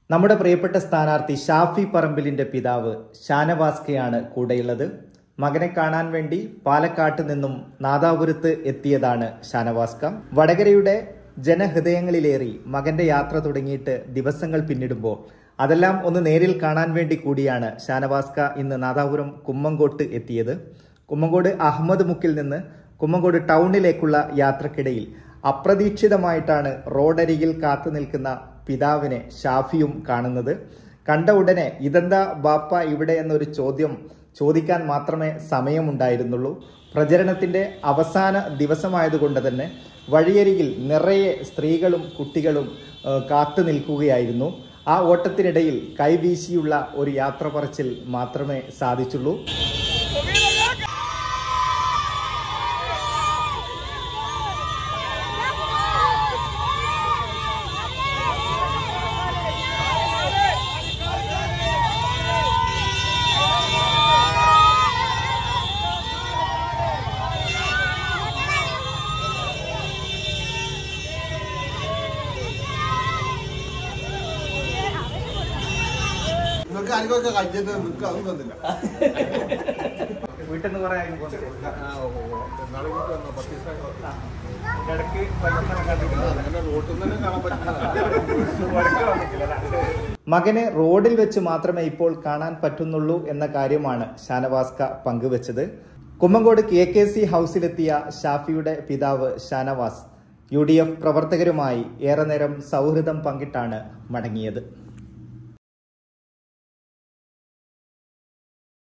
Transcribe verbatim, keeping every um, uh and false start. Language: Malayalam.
നമ്മുടെ പ്രിയപ്പെട്ട സ്ഥാനാർത്ഥി ഷാഫി പറമ്പിലിന്റെ പിതാവ് ഷാനവാസ്കയാണ് കൂടെയുള്ളത്. മകനെ കാണാൻ വേണ്ടി പാലക്കാട്ട് നിന്നും നാദാപുരത്ത് എത്തിയതാണ് ഷാനവാസ്ക. വടകരയുടെ ജനഹൃദയങ്ങളിലേറി മകന്റെ യാത്ര തുടങ്ങിയിട്ട് ദിവസങ്ങൾ പിന്നിടുമ്പോൾ അതെല്ലാം ഒന്ന് നേരിൽ കാണാൻ വേണ്ടി കൂടിയാണ് ഷാനവാസ്ക ഇന്ന് നാദാപുരം കുമ്മങ്കോട്ട് എത്തിയത്. കുമ്മങ്കോട് അഹമ്മദ് മുക്കിൽ നിന്ന് കുമ്മങ്കോട് ടൗണിലേക്കുള്ള യാത്രക്കിടയിൽ അപ്രതീക്ഷിതമായിട്ടാണ് റോഡരികിൽ കാത്തു നിൽക്കുന്ന പിതാവിനെ ഷാഫിയും കാണുന്നത്. കണ്ട ഉടനെ ഇതെന്താ ബാപ്പ ഇവിടെ എന്നൊരു ചോദ്യം ചോദിക്കാൻ മാത്രമേ സമയമുണ്ടായിരുന്നുള്ളൂ. പ്രചരണത്തിന്റെ അവസാന ദിവസമായതുകൊണ്ട് തന്നെ വഴിയരികിൽ നിറയെ സ്ത്രീകളും കുട്ടികളും കാത്തു നിൽക്കുകയായിരുന്നു. ആ ഓട്ടത്തിനിടയിൽ കൈവീശിയുള്ള ഒരു യാത്ര പറച്ചിൽ മാത്രമേ സാധിച്ചുള്ളൂ. വീട്ടിൽ നിന്ന് കുറെ മകനെ റോഡിൽ വെച്ച് മാത്രമേ ഇപ്പോൾ കാണാൻ പറ്റുന്നുള്ളൂ എന്ന കാര്യമാണ് ഷാനവാസ്ക പങ്കുവച്ചത്. കുമ്മങ്കോട് കെ കെ സി ഹൗസിലെത്തിയ ഷാഫിയുടെ പിതാവ് ഷാനവാസ് യു ഡി എഫ് പ്രവർത്തകരുമായി ഏറെ നേരം സൗഹൃദം പങ്കിട്ടാണ് മടങ്ങിയത്.